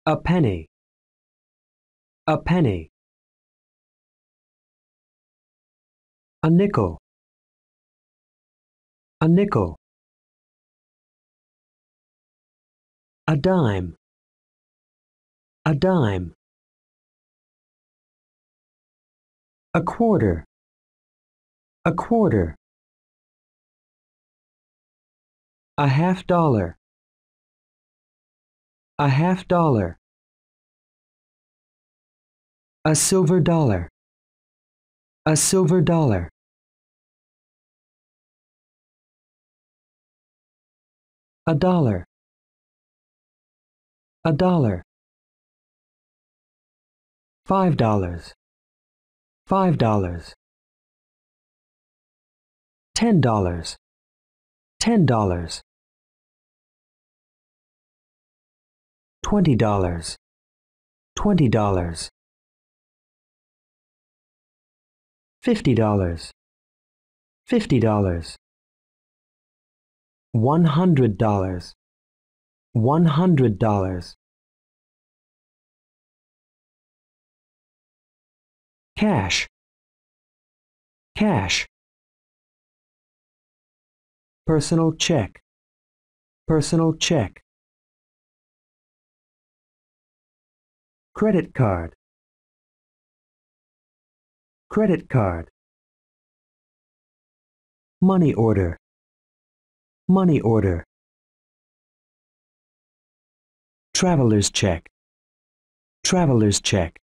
A penny. A penny. A nickel. A nickel. A dime. A dime. A quarter. A quarter. A half dollar. A half dollar. A silver dollar. A silver dollar. A dollar. A dollar. $5. $5. $10. $10. $20. $20. $50. $50. $100. $100. Cash. Cash. Personal check. Personal check. Credit card. Credit card. Money order. Money order. Traveler's check. Traveler's check.